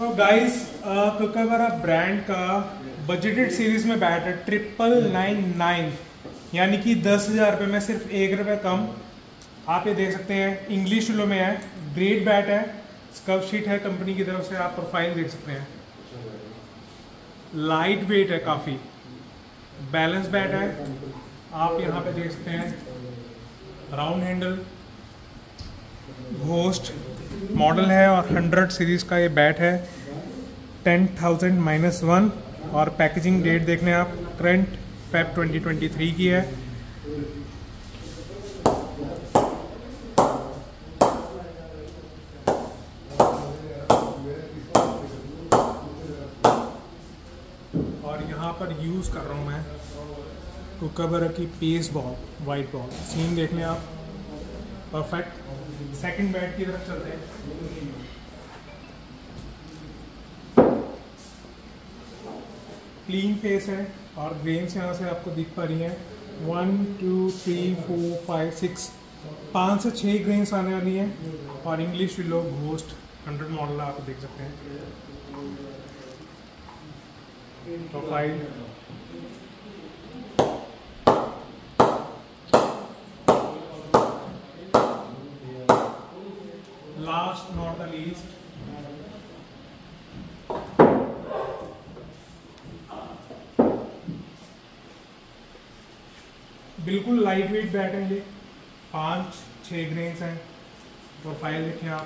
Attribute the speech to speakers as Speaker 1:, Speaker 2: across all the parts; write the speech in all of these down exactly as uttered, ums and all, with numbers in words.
Speaker 1: तो guys Kookaburra brand का budgeted series में बैट है ट्रिपल नाइन नाइन, यानी कि दस हज़ार रुपये में सिर्फ एक रुपये कम। आप ये देख सकते हैं, इंग्लिश लो में है, ग्रेट बैट है, स्कर्व शीट है कंपनी की तरफ से, आप प्रोफाइल देख सकते हैं। लाइट वेट है काफ़ी, बैलेंस बैट है, आप यहाँ पे देख सकते हैं। राउंड हैंडल, घोस्ट मॉडल है और हंड्रेड सीरीज का ये बैट है। टेन थाउजेंड माइनस वन और पैकेजिंग डेट देखने आप, current Feb twenty twenty three की है। और यहाँ पर यूज़ कर रहा हूँ मैं कुकाबरा की pace ball, white ball. Scene देख लें आप, परफेक्ट। सेकंड बैट की तरफ चलते हैं। क्लीन फेस है और ग्रेन्स यहाँ से आपको दिख पा रही हैं। One two three four five six, पाँच से छः ग्रेन्स आने वाली हैं। और English willow ghost hundred model आप देख सकते हैं। Profile, last not the least, बिल्कुल लाइट वेट बैट है ये, पाँच छः ग्रेन्स हैं। प्रोफाइल देखिए आप,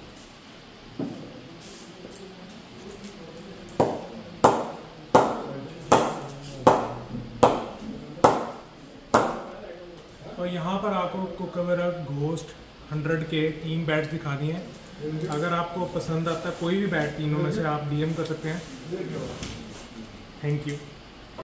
Speaker 1: तो यहाँ पर आपको कुकाबरा घोस्ट हंड्रेड के तीन बैट्स दिखा दिए हैं। अगर आपको पसंद आता है कोई भी बैट तीनों में से, आप डीएम कर सकते हैं। Thank you.